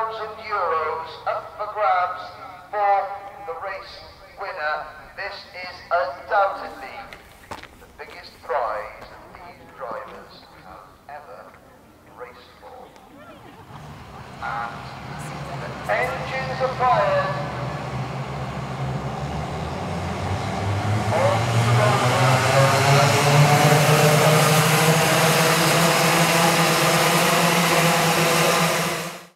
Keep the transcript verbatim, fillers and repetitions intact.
thousand euros up for grabs for the race winner. This is undoubtedly the biggest prize that these drivers have ever raced for. And the engines are fired.